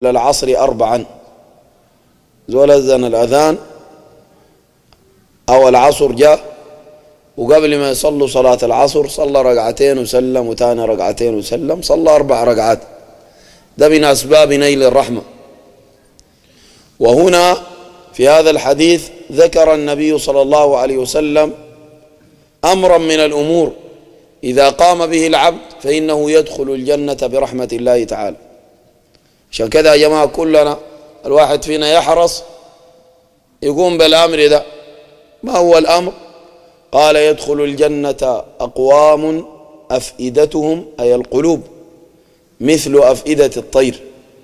العصر 4 زول أذن الأذان أو العصر جاء، وقبل ما يصلوا صلاة العصر صلى ركعتين وسلم، وتاني ركعتين وسلم، صلى 4 ركعات. ده من أسباب نيل الرحمة. وهنا في هذا الحديث ذكر النبي صلى الله عليه وسلم أمرا من الأمور إذا قام به العبد فإنه يدخل الجنة برحمة الله تعالى. عشان كذا يا جماعة كلنا الواحد فينا يحرص يقوم بالأمر ده. ما هو الأمر؟ قال يدخل الجنة أقوام أفئدتهم أي القلوب مثل أفئدة الطير.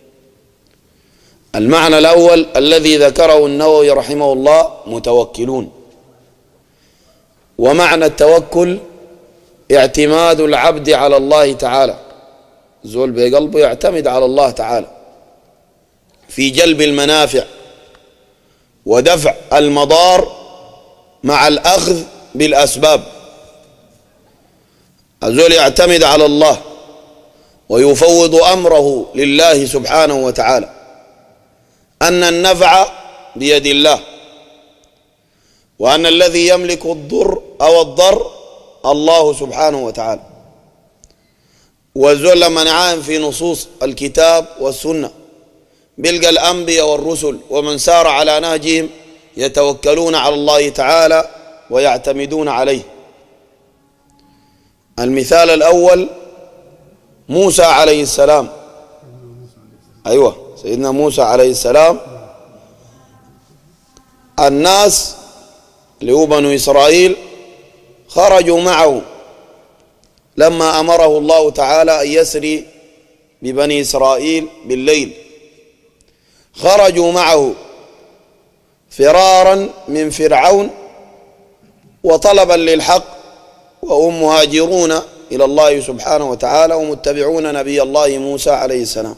المعنى الأول الذي ذكره النووي رحمه الله متوكلون. ومعنى التوكل اعتماد العبد على الله تعالى، زول بقلبه يعتمد على الله تعالى في جلب المنافع ودفع المضار مع الأخذ بالأسباب. الزول يعتمد على الله ويفوض أمره لله سبحانه وتعالى، أن النفع بيد الله، وأن الذي يملك الضر أو الضر الله سبحانه وتعالى. والزول لما نعاين في نصوص الكتاب والسنة بيلقى الأنبياء والرسل ومن سار على نهجهم يتوكلون على الله تعالى ويعتمدون عليه. المثال الأول موسى عليه السلام، أيوة سيدنا موسى عليه السلام، الناس اللي هو بنو إسرائيل خرجوا معه لما أمره الله تعالى أن يسري ببني إسرائيل بالليل، خرجوا معه فرارا من فرعون وطلبا للحق، وهم مهاجرون إلى الله سبحانه وتعالى ومتبعون نبي الله موسى عليه السلام.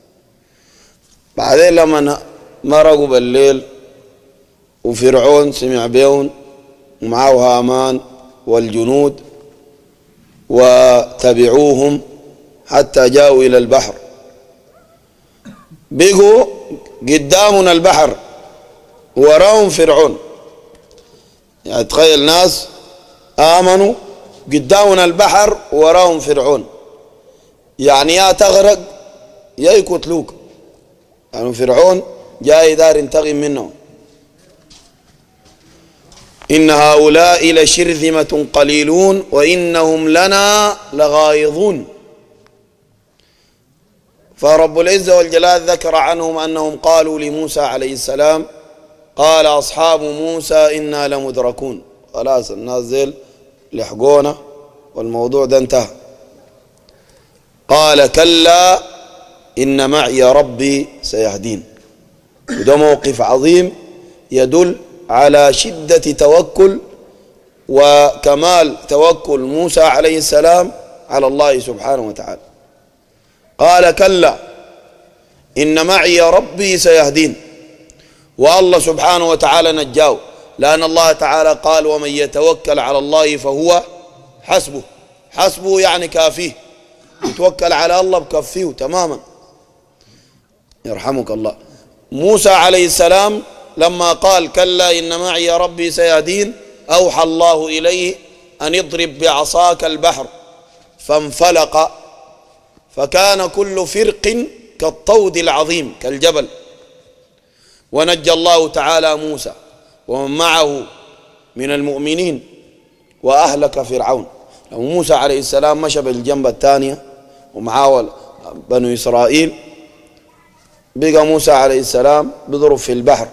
بعدين لما مرقوا بالليل وفرعون سمع بهم ومعه هامان والجنود وتبعوهم حتى جاءوا إلى البحر، بقوا قدامنا البحر وراهم فرعون. يعني تخيل ناس آمنوا قدامنا البحر وراهم فرعون، يعني يا تغرق يا يقتلوك، يعني فرعون جاي دار ينتقم منهم. إن هؤلاء لشرذمة قليلون وإنهم لنا لغائظون. فرب العزة والجلال ذكر عنهم أنهم قالوا لموسى عليه السلام قال أصحاب موسى إنا لمدركون. خلاص الناس ذيل لحقونا والموضوع ده انتهى. قال كلا إن معي ربي سيهدين. وده موقف عظيم يدل على شدة توكل وكمال توكل موسى عليه السلام على الله سبحانه وتعالى. قال كلا إن معي ربي سيهدين، والله سبحانه وتعالى نجاه، لأن الله تعالى قال ومن يتوكل على الله فهو حسبه. حسبه يعني كافيه، يتوكل على الله بكفيه تماما. يرحمك الله. موسى عليه السلام لما قال كلا إن معي ربي سيهدين أوحى الله إليه أن اضرب بعصاك البحر فانفلق فكان كل فرق كالطود العظيم كالجبل، ونجى الله تعالى موسى ومن معه من المؤمنين وأهلك فرعون. لو موسى عليه السلام مشى بالجنب الثانية ومعاه بنو إسرائيل، بقى موسى عليه السلام بيضرب في البحر،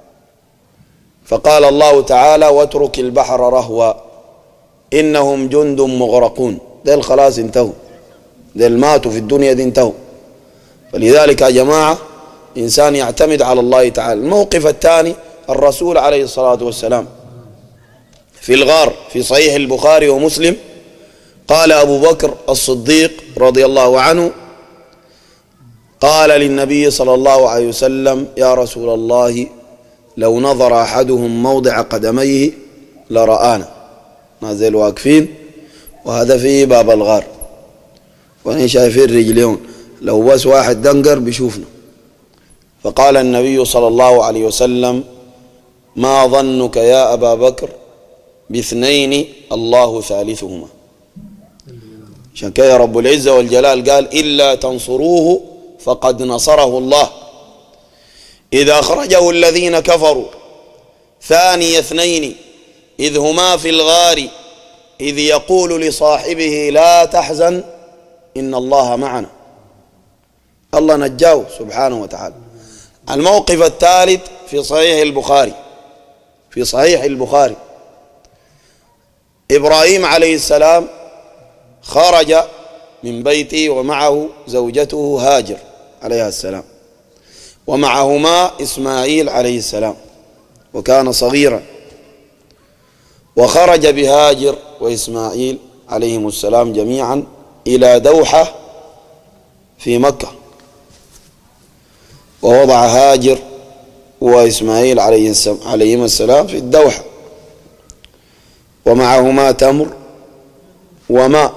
فقال الله تعالى واترك البحر رهوا إنهم جند مغرقون. ديل خلاص انتهوا، ديل ماتوا في الدنيا دي انتهوا. فلذلك يا جماعة إنسان يعتمد على الله تعالى. الموقف الثاني الرسول عليه الصلاة والسلام في الغار في صحيح البخاري ومسلم، قال أبو بكر الصديق رضي الله عنه قال للنبي صلى الله عليه وسلم يا رسول الله لو نظر أحدهم موضع قدميه لرآنا. نازل واقفين وهذا فيه باب الغار وانا شايفين رجليهم، لو بس واحد دنقر بيشوفنا فقال النبي صلى الله عليه وسلم: ما ظنك يا أبا بكر باثنين الله ثالثهما. عشان كده رب العزة والجلال قال: إلا تنصروه فقد نصره الله إذ أخرجه الذين كفروا ثاني اثنين إذ هما في الغار إذ يقول لصاحبه لا تحزن إن الله معنا. الله نجاه سبحانه وتعالى. الموقف الثالث في صحيح البخاري، في صحيح البخاري، إبراهيم عليه السلام خرج من بيته ومعه زوجته هاجر عليها السلام، ومعهما إسماعيل عليه السلام وكان صغيرا، وخرج بهاجر وإسماعيل عليهم السلام جميعا إلى دوحة في مكة، ووضع هاجر وإسماعيل عليهما السلام في الدوحة، ومعهما تمر وماء،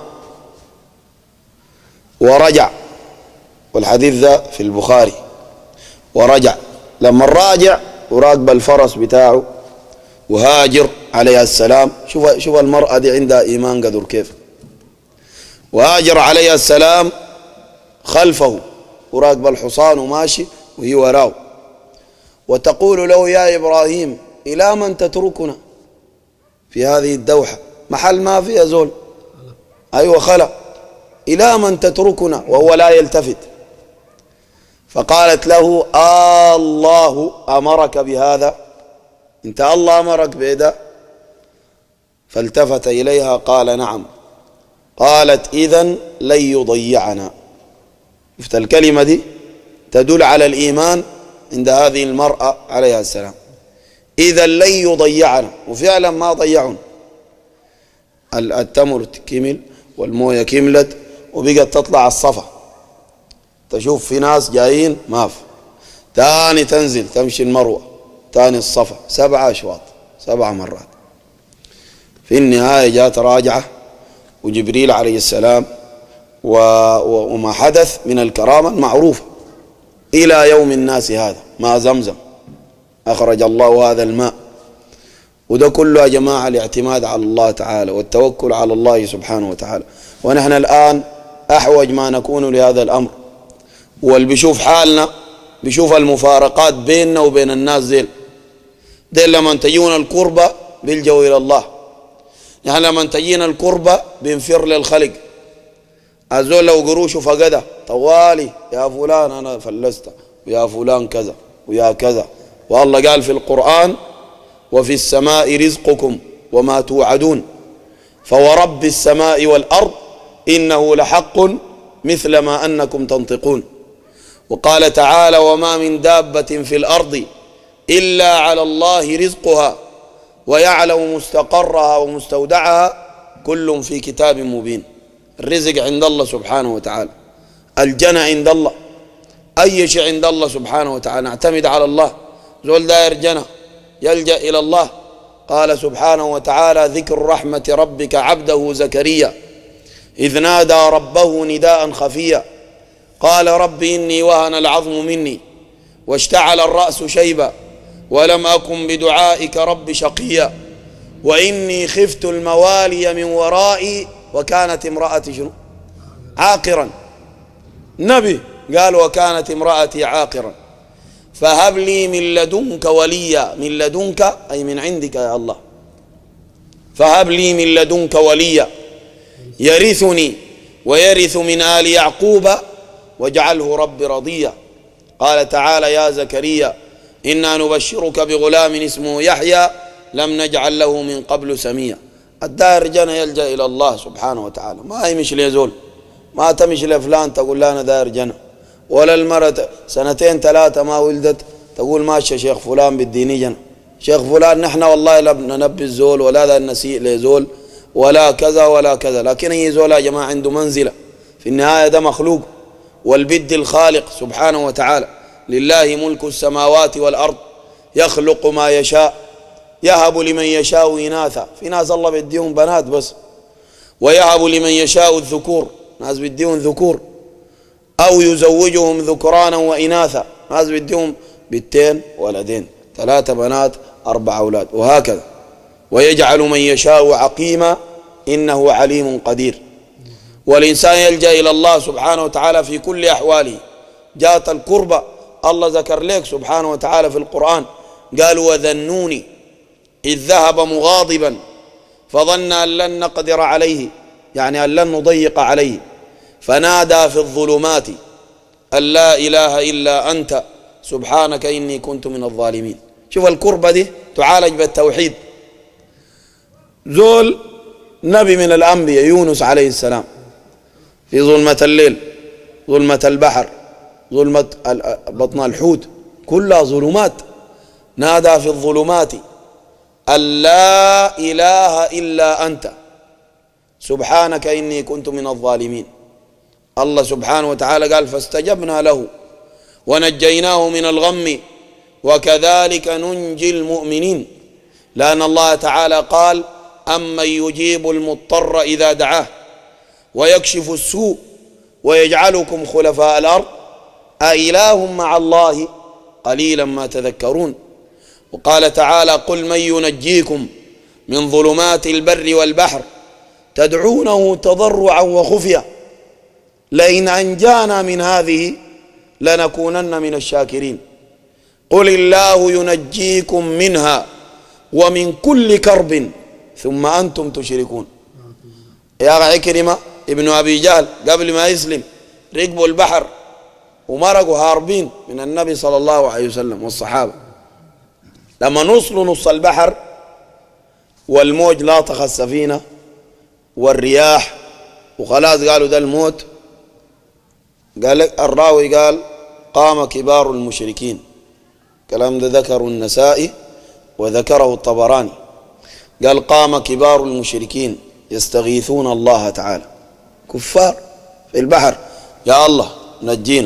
ورجع، والحديث ذا في البخاري. ورجع لما الراجع وراكب الفرس بتاعه وهاجر عليها السلام، شوف المرأة دي عندها إيمان قدر كيف. وهاجر عليها السلام خلفه وراكب الحصان وماشي وهي وراه، وتقول له: يا إبراهيم إلى من تتركنا في هذه الدوحة؟ محل ما فيها زول، أيوة خلا، إلى من تتركنا؟ وهو لا يلتفت. فقالت له: الله أمرك بهذا؟ انت الله أمرك بهذا؟ فالتفت إليها قال: نعم. قالت: إذن لن يضيعنا. شفت الكلمة دي تدل على الإيمان عند هذه المرأة عليها السلام. إذن لن يضيعنا، وفعلا ما ضيعون. التمر كمل والموية كملت وبقت تطلع الصفا، تشوف في ناس جايين ما في، تاني تنزل تمشي المروة، تاني الصفا، 7 أشواط 7 مرات. في النهاية جاءت راجعة وجبريل عليه السلام وما حدث من الكرامة المعروفة إلى يوم الناس هذا، ماء زمزم أخرج الله هذا الماء. وده كله يا جماعة الاعتماد على الله تعالى والتوكل على الله سبحانه وتعالى. ونحن الآن أحوج ما نكون لهذا الأمر، واللي بيشوف حالنا بيشوف المفارقات بيننا وبين الناس ديل لما تجينا الكربة بيلجوا إلى الله، نحن لما تجينا الكربة بنفر للخلق. الزول لو قروشه فقده طوالي: يا فلان أنا فلست، ويا فلان كذا ويا كذا. والله قال في القرآن: وفي السماء رزقكم وما توعدون فورب السماء والأرض إنه لحق مثل ما أنكم تنطقون. وقال تعالى: وما من دابة في الأرض إلا على الله رزقها ويعلم مستقرها ومستودعها كل في كتاب مبين. الرزق عند الله سبحانه وتعالى، الجنة عند الله، أي شيء عند الله سبحانه وتعالى. نعتمد على الله. زول داير جنة يلجأ إلى الله. قال سبحانه وتعالى: ذكر رحمة ربك عبده زكريا إذ نادى ربه نداء خفيا قال: رب إني وهن العظم مني واشتعل الرأس شيبا ولم أكن بدعائك رب شقيا وإني خفت الموالي من ورائي وكانت امرأتي شنو؟ عاقرا. نبي قال: وكانت امرأتي عاقرا فهب لي من لدنك وليا. من لدنك أي من عندك يا الله. فهب لي من لدنك وليا يرثني ويرث من آل يعقوب واجعله رب رضيا. قال تعالى: يا زكريا إنا نبشرك بغلام اسمه يحيى لم نجعل له من قبل سميا. الدار جنة يلجأ إلى الله سبحانه وتعالى، ما يمشي لزول، ما تمشي لفلان تقول لا أنا دار جنة، ولا المرة 2 3 ما ولدت تقول ماشي شيخ فلان بالديني جنة، شيخ فلان نحن والله لا ننبي الزول ولا ذا النسيء لزول ولا كذا ولا كذا. لكن أي زول يا جماعة عنده منزلة، في النهاية ده مخلوق، والبد الخالق سبحانه وتعالى. لله ملك السماوات والأرض يخلق ما يشاء يهب لمن يشاء إناثا. في ناس الله بيديهم بنات بس، ويهب لمن يشاء الذكور، ناس بيديهم ذكور، أو يزوجهم ذكرانا وإناثا ناس بديهم بنتين ولدين، 3 بنات 4 أولاد، وهكذا. ويجعل من يشاء عقيما إنه عليم قدير. والإنسان يلجأ إلى الله سبحانه وتعالى في كل أحواله. جاءت الكربة الله ذكر لك سبحانه وتعالى في القرآن، قال وذنوني إذ ذهب مغاضبا فظن أن لن نقدر عليه، يعني أن لن نضيق عليه، فنادى في الظلمات أن لا إله إلا أنت سبحانك إني كنت من الظالمين. شوف الكربة دي تعالج بالتوحيد. زول نبي من الأنبياء يونس عليه السلام في ظلمة الليل، ظلمة البحر، ظلمة بطن الحوت، كلها ظلمات. نادى في الظلمات أن لا إله إلا أنت سبحانك إني كنت من الظالمين. الله سبحانه وتعالى قال فاستجبنا له ونجيناه من الغم وكذلك ننجي المؤمنين، لأن الله تعالى قال أمن يجيب المضطر إذا دعاه ويكشف السوء ويجعلكم خلفاء الأرض أإله مع الله قليلا ما تذكرون. وقال تعالى قل من ينجيكم من ظلمات البر والبحر تدعونه تضرعا وخفيا لئن أنجانا من هذه لنكونن من الشاكرين. قل الله ينجيكم منها ومن كل كرب ثم أنتم تشركون. يا عكرمة ابن أبي جهل قبل ما يسلم ركبوا البحر ومرقوا هاربين من النبي صلى الله عليه وسلم والصحابة. لما نصلوا نص البحر والموج لاطخ السفينة والرياح وخلاص قالوا ده الموت، قال الراوي قال قام كبار المشركين، كلام ده ذكره النسائي وذكره الطبراني، قال قام كبار المشركين يستغيثون الله تعالى، كفار في البحر، يا الله نجينا.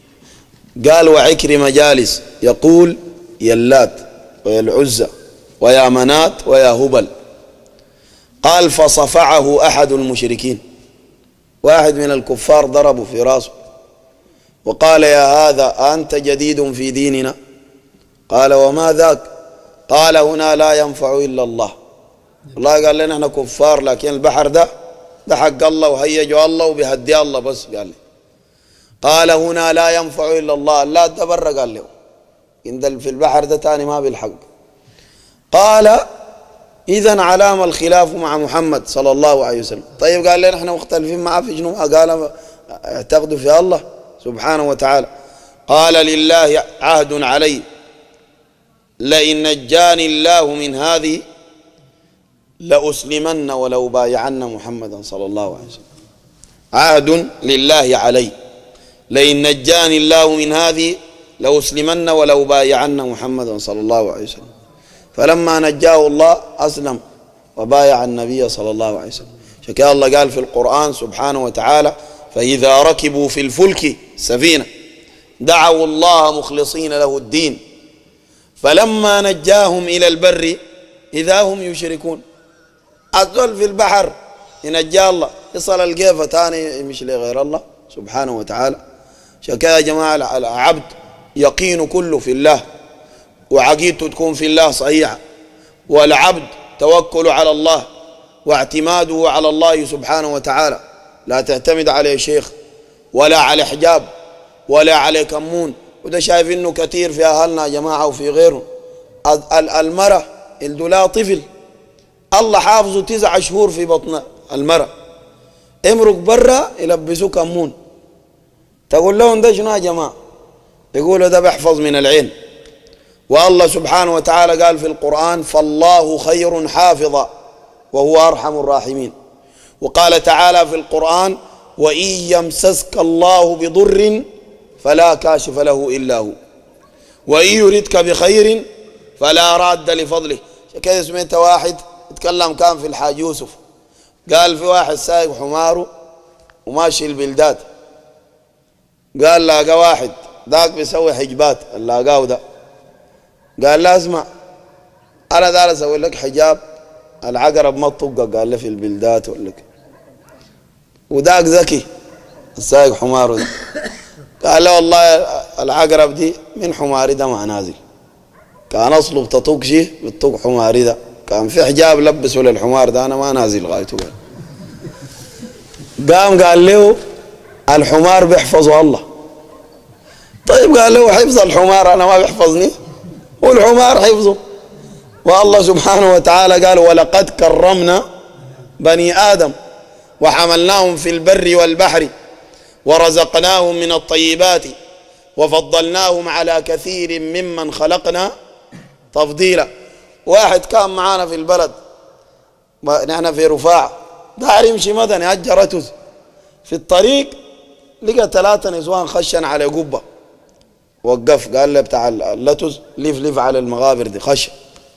قال وعكرمة جالس يقول يا اللات ويا العزى ويا منات ويا هبل. قال فصفعه أحد المشركين، واحد من الكفار ضربه في راسه وقال يا هذا أنت جديد في ديننا؟ قال وما ذاك؟ قال هنا لا ينفع إلا الله. الله قال لنا احنا كفار لكن البحر ده حق الله وهيجوا الله وبيهدي الله بس. قال هنا لا ينفع إلا الله، لا تبرق قال له إن في البحر ده تاني ما بالحق. قال إذن علام الخلاف مع محمد صلى الله عليه وسلم. طيب قال لنا احنا مختلفين معه في شنو؟ قال اعتقدوا في الله سبحانه وتعالى. قال لله عهد علي لئن نجاني الله من هذه لأسلمن ولو بايعن محمدا صلى الله عليه وسلم. عهد لله علي لئن نجاني الله من هذه لأسلمن ولو بايعن محمدا صلى الله عليه وسلم. فلما نجاه الله أسلم وبايع النبي صلى الله عليه وسلم. شكا الله قال في القرآن سبحانه وتعالى فإذا ركبوا في الفلك سفينة دعوا الله مخلصين له الدين فلما نجاهم إلى البر إذا هم يشركون. أدخل في البحر ينجى الله، يصل القيفة تاني مش لغير الله سبحانه وتعالى. شكا يا جماعة العبد يقين كله في الله وعقيدته تكون في الله صحيحة، والعبد توكل على الله واعتماده على الله سبحانه وتعالى، لا تعتمد على شيخ ولا على حجاب ولا على كمون. وده شايف انه كثير في اهلنا يا جماعه وفي غيره. المرأة الدولا طفل الله حافظه 9 شهور في بطن المرأة، امرق برا يلبسوه كمون، تقول لهم ده شنو يا جماعه؟ يقولوا ده بيحفظ من العين. والله سبحانه وتعالى قال في القرآن فالله خير حافظا وهو أرحم الراحمين. وقال تعالى في القرآن وإن يمسسك الله بضر فلا كاشف له إلا هو وإن يردك بخير فلا راد لفضله. كذا سمعت واحد يتكلم كان في الحاج يوسف، قال في واحد سايق حماره وماشي البلدات، قال لاقى واحد ذاك بيسوي حجبات اللاقاه ده، قال لا اسمع انا دار اسوي لك حجاب العقرب ما تطقك، قال له في البلدات ولا كده. وذاك ذكي السايق حماره ده، قال له والله العقرب دي من حماري ده مع نازل. كان أصله بتطوق شيء بتطوق حماري ده، كان في حجاب لبسه للحمار ده أنا ما نازل غايته. قال له الحمار بيحفظه الله. طيب قال له حفظ الحمار أنا ما بيحفظني، والحمار حفظه. والله سبحانه وتعالى قال ولقد كرمنا بني آدم وحملناهم في البر والبحر ورزقناهم من الطيبات وفضلناهم على كثير ممن خلقنا تفضيلا. واحد كان معانا في البلد، نحن في رفاعة، داعي يمشي مدني أجرته في الطريق، لقى 3 نسوان خشن على قبة، وقف قال له بتاع اللتز لف على المغابر دي خشن.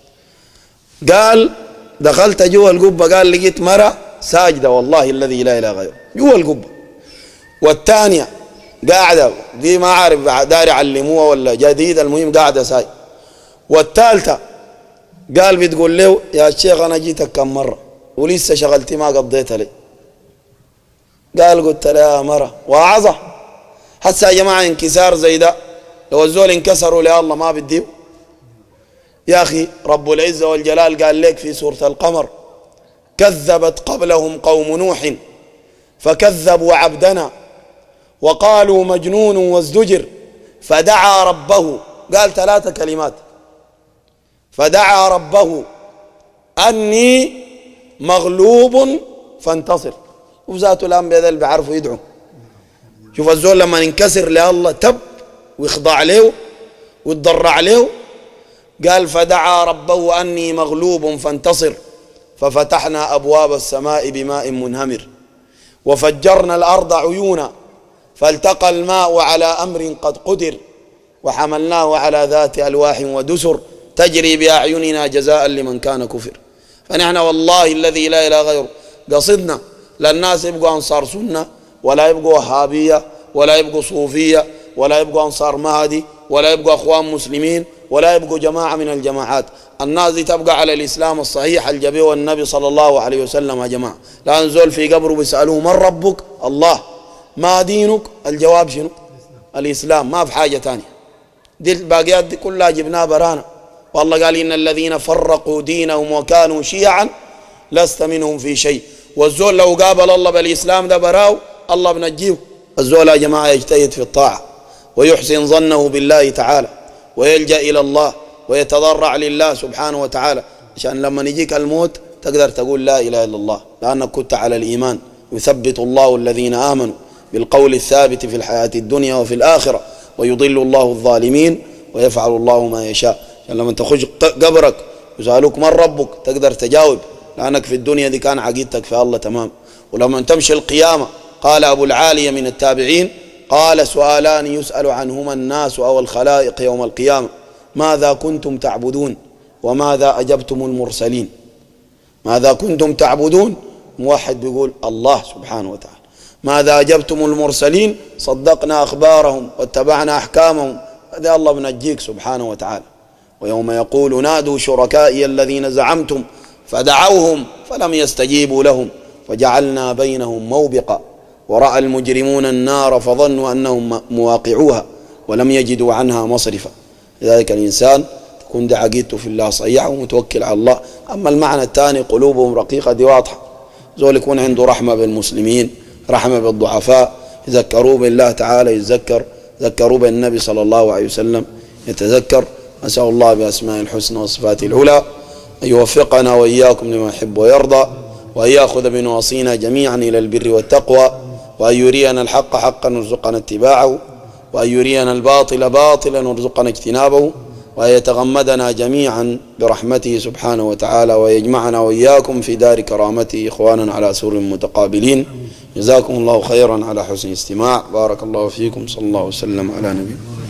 قال دخلت جوا القبة، قال لقيت مرة ساجدة والله الذي لا إله غيره جوا القبة، والثانية قاعدة دي ما عارف داري يعلموها ولا جديدة، المهم قاعدة ساجدة. والثالثة قال بتقول له يا شيخ أنا جيتك كم مرة ولسه شغلتي ما قضيتها لي. قال قلت لها يا مرة وعظة. هسه يا جماعة انكسار زي ده لو الزول انكسروا لله ما بديه. يا أخي رب العزة والجلال قال لك في سورة القمر كذبت قبلهم قوم نوح فكذبوا عبدنا وقالوا مجنون وازدجر فدعا ربه. قال 3 كلمات، فدعا ربه أني مغلوب فانتصر. وذاته الأنبياء اللي بيعرفوا يدعوا. شوف الزول لما ينكسر لله تب ويخضع له ويتضرع له. قال فدعا ربه أني مغلوب فانتصر ففتحنا أبواب السماء بماء منهمر وفجرنا الأرض عيونا فالتقى الماء على أمر قد قدر وحملناه على ذات ألواح ودسر تجري بأعيننا جزاء لمن كان كفر. فنحن والله الذي لا إله غيره قصدنا للناس يبقوا أنصار سنة ولا يبقوا وهابية ولا يبقوا صوفية ولا يبقوا أنصار مهدي ولا يبقوا أخوان مسلمين ولا يبقوا جماعة من الجماعات. الناس دي تبقى على الإسلام الصحيح الجبيه والنبي صلى الله عليه وسلم. يا جماعة لا نزول في قبره بيسألوه من ربك؟ الله. ما دينك؟ الجواب شنو؟ الإسلام، ما في حاجة تانية. دي الباقيات دي كلها جبناها برانا. والله قال إن الذين فرقوا دينهم وكانوا شيعا لست منهم في شيء. والزول لو قابل الله بالإسلام ده براو الله بنجيه. الزول يا جماعة يجتهد في الطاعة ويحسن ظنه بالله تعالى ويلجأ إلى الله ويتضرع لله سبحانه وتعالى عشان لما يجيك الموت تقدر تقول لا إله إلا الله، لأنك كنت على الإيمان. يثبت الله الذين آمنوا بالقول الثابت في الحياة الدنيا وفي الآخرة ويضل الله الظالمين ويفعل الله ما يشاء. عشان لما تخش قبرك يسألوك من ربك تقدر تجاوب، لأنك في الدنيا دي كان عقيدتك في الله تمام. ولما تمشي القيامة قال أبو العالية من التابعين قال سؤالان يسأل عنهما الناس أو الخلائق يوم القيامة: ماذا كنتم تعبدون وماذا أجبتم المرسلين؟ ماذا كنتم تعبدون؟ موحد بيقول الله سبحانه وتعالى. ماذا أجبتم المرسلين؟ صدقنا أخبارهم واتبعنا أحكامهم. هذا الله بنجيك سبحانه وتعالى. ويوم يقول نادوا شركائي الذين زعمتم فدعوهم فلم يستجيبوا لهم فجعلنا بينهم موبقا ورأى المجرمون النار فظنوا أنهم مواقعوها ولم يجدوا عنها مصرفا. لذلك الإنسان تكون دي عقيدته في الله صحيحة ومتوكل على الله. أما المعنى الثاني قلوبهم رقيقة دي واضحة. زول يكون عنده رحمة بالمسلمين، رحمة بالضعفاء، يذكروا بالله تعالى يتذكر، ذكروا بالنبي صلى الله عليه وسلم يتذكر. أسأل الله بأسماء الحسنى وصفاته العلى أن يوفقنا وإياكم لما يحب ويرضى، وأن يأخذ بنواصينا جميعا إلى البر والتقوى، وأن يرينا الحق حقا وارزقنا اتباعه، وأن يرينا الباطل باطلا وارزقنا اجتنابه، وأن يتغمدنا جميعا برحمته سبحانه وتعالى، ويجمعنا وإياكم في دار كرامته إخوانا على سرر متقابلين. جزاكم الله خيرا على حسن الاستماع. بارك الله فيكم. صلى الله وسلم على نبينا.